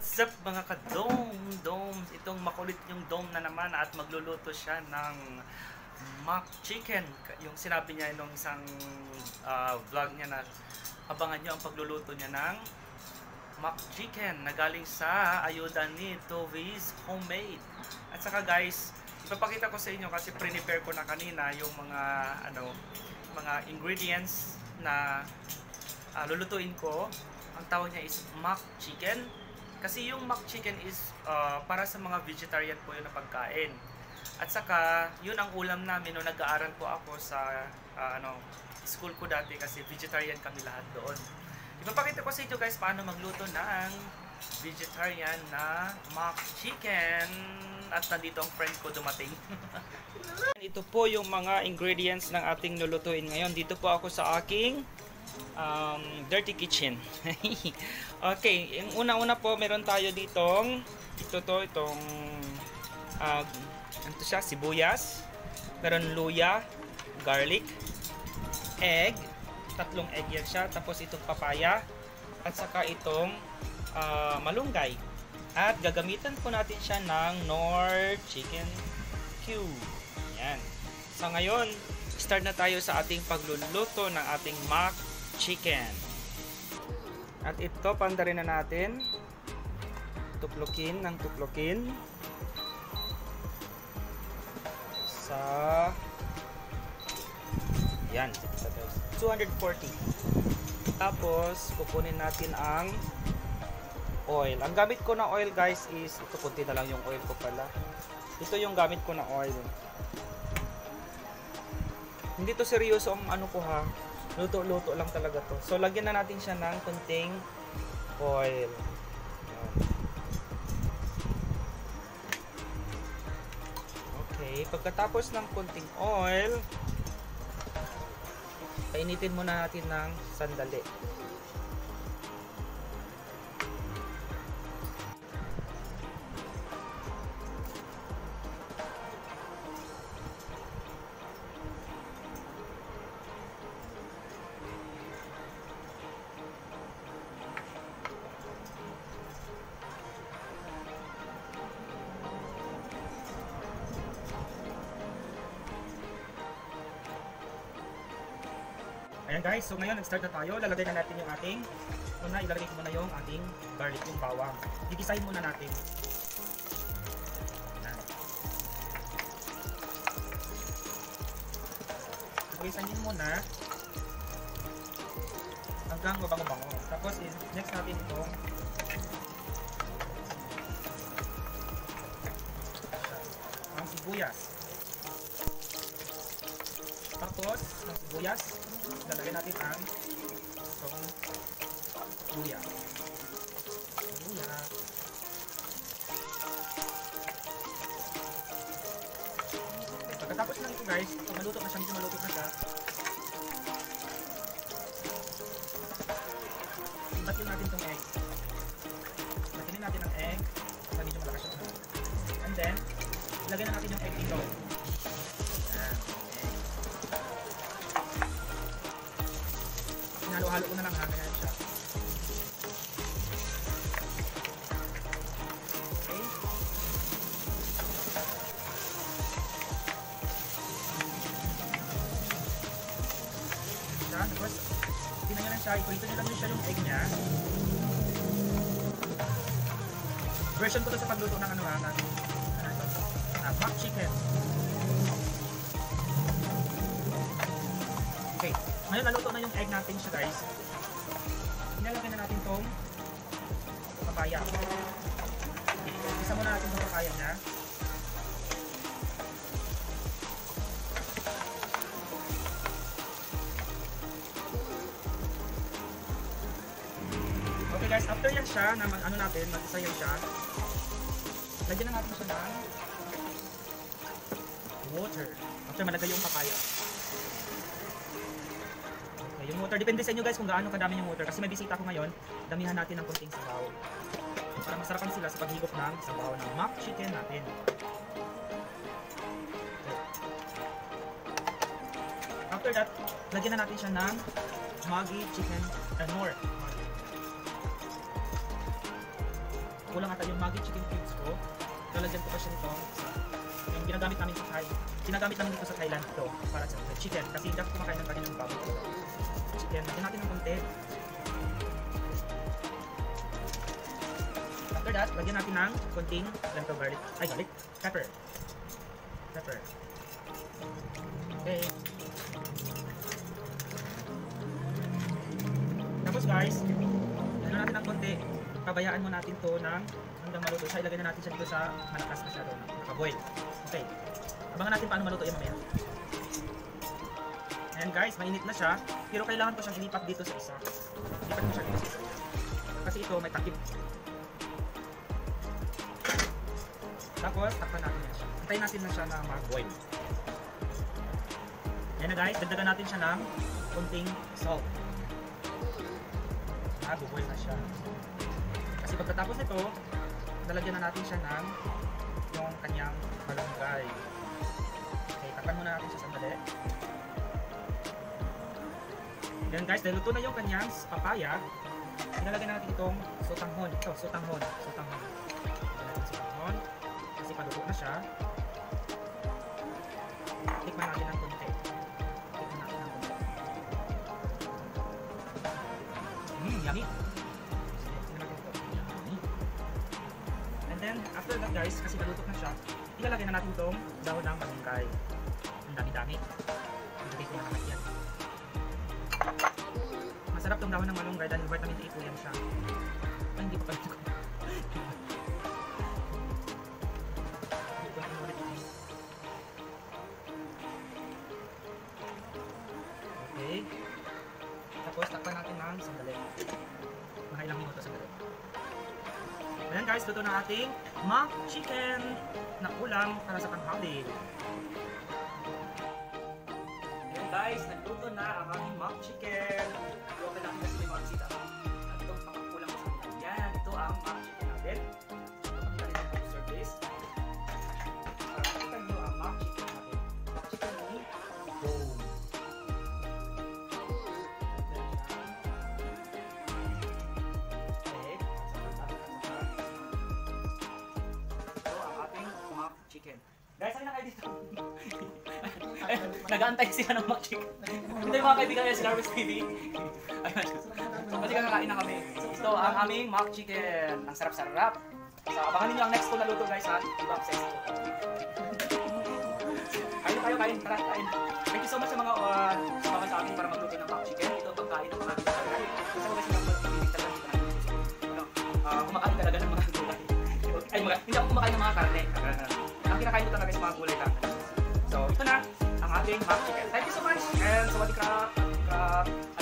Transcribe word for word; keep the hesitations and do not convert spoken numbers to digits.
What's up mga ka-dome? Domes, itong makulit yung dome na naman at magluluto siya ng mock chicken. Yung sinabi niya nung isang uh, vlog niya na abangan niyo ang pagluluto niya ng mock chicken na galing sa ayuda ni Tovis Homemade. At saka guys, ipapakita ko sa inyo kasi pre-prepare ko na kanina yung mga ano, mga ingredients na uh, lulutuin ko. Ang tawag niya is mock chicken. Kasi yung mock chicken is uh, para sa mga vegetarian po yun na pagkain. At saka, yun ang ulam namin nung nag-aaral po ako sa uh, ano, school ko dati kasi vegetarian kami lahat doon. Ipapakita ko sa inyo guys paano magluto ng vegetarian na mock chicken. At nandito ang friend ko dumating. Ito po yung mga ingredients ng ating lulutuin ngayon. Dito po ako sa aking um, dirty kitchen. Okay, yung una-una po meron tayo ditong ito to, itong uh, ano to siya, sibuyas, meron luya, garlic, egg, tatlong egg yan siya, tapos itong papaya, at saka itong uh, malunggay. At gagamitan po natin siya ng Knorr Chicken Cube. Yan. So ngayon, start na tayo sa ating pagluluto ng ating mock chicken. At ito, pandarin na natin. Tuplukin ng tuplukin. Sa yan, two forty. Tapos, kukunin natin ang oil. Ang gamit ko na oil guys is, ito kunti na lang yung oil ko pala. Ito yung gamit ko na oil. Hindi to seryoso ang ano ko ha. Luto-luto lang talaga to. So, lagyan na natin siya ng kunting oil. Ayan. Okay. Pagkatapos ng kunting oil, painitin muna natin ng sandali. Ayan guys, so ngayon nag-start na tayo. Lalagay na natin yung ating, una ilalagay ko muna yung ating garlic, yung bawang. Gigisahin muna natin. Ayan. Gigisahin muna hanggang mabango-bango. Tapos next natin itong ang sibuyas. Tapos ng sibuyas, lalagyan natin ang itong luya. Luya. Okay, pagkatapos lang ito guys, pag maluto na siya, medyo maluto na siya, batin natin itong egg. Batinin natin ang egg, sa medyo malakas siya. And then, ilagay na natin yung egg dito. Halo-halo ko na lang ha, kaya siya. Okay. Yan, tapos tingnan nyo lang siya, ikulito nyo lang siya yung egg niya. Version ko to sa pagluto ng ano ha, ng ano ito, uh, mock chicken. Okay. Ngayon, naluto na yung egg natin siya guys. Inalagay na natin itong papaya. Isa muna natin itong papaya niya. Okay guys, after yan siya, na ano natin, mag-isa yan siya, lagyan na natin siya ng water. After malagay yung papaya. Yung water, depende sa inyo guys kung gaano kadami yung water kasi may bisita ko ngayon, damihan natin ng konting sabaw para masarapan sila sa paghigop ng sabaw ng mock chicken natin. After that, lagyan na natin siya ng Maggi chicken and more. kulang ata yung Maggi chicken cubes ko. Lalagyan ko pa siya nito sa yung ginagamit namin sa Thai. Ginagamit namin dito sa Thailand ito para sa chicken kasi hindi ako kumakain ng kanin ng baboy. Chicken, lagyan natin ng konti. After that, lagyan natin ng konting ganito garlic, ay garlic, pepper. Pepper. Okay. Tapos guys, ano natin ng konti, pabayaan mo natin to ng hanggang maluto siya. Ilagay na natin siya dito sa malakas masyado, naka-boil. Okay. Abangan natin paano maluto yan mamaya. Ayan guys, mainit na siya, pero kailangan ko siyang ilipat dito sa isa. Ilipat mo siya dito sa isa. Kasi ito may takip. Tapos, takpan natin yan siya. Antayin natin na siya na mag-boil. Ayan na guys, dagdagan natin siya ng konting salt. Ah, buboil na siya. Kasi pagkatapos nito, lalagyan na natin siya ng yung kanyang malunggay. Okay, takpan muna natin siya sandali. Ayan guys, dahil luto na yung kanyang papaya, sinalagyan natin itong sotanghon. Ito, sotanghon. Sotanghon. Lagyan natin sotanghon. Kasi paluto na siya. Tikman natin ng konti. Tikman natin ng konti. Mmm, yummy! Tikman natin ito. Yummy! And then, after that guys, kasi paluto na siya, ilalagay na natin itong dahon ng malunggay. Ang dami-dami. Ilagay ko na naman yan. Masarap itong dahon ng malunggay dahil vitamin A po yan siya. Ay, hindi pa pala ko. Okay. Tapos takpan natin ng sandali. Mga ilang minuto sandali. Ayan guys, luto na ating mock chicken na ulam para sa tanghali. Ayan guys, nagluto na ang aming mock chicken. Luto lang kasi may mga bisita. At itong pakakulang ko sa kanila. Yan, ito ang mock chicken natin. Ito ang kanila ng service. Para makita nyo ang mock chicken natin. Mock chicken ni Dome. Chicken. Guys, saan na kayo dito? Nag-aantay sila ng mock chicken. Ito yung mga kaibigan niya si Larvis T V. Kasi kakakain na kami. Ito ang aming mock chicken. Ang sarap-sarap. So, abangan ninyo ang next ko na luto guys ha. Ibang sex ko. Kain tayo, kain. Tara, kain. Thank you so much sa mga uh, sumama sa akin para magluto ng mock chicken. Ito ang pagkain ng mga kaibigan. Kasi ko guys yung pagkain talaga dito na ano, uh, kumakain talaga ng mga gulay. Ay, mga, hindi ako kumakain ng mga karne. Ang kinakain ko talaga is mga gulay ka. So, ito na ang ating mock chicken. Thank you so much and sawadee krap.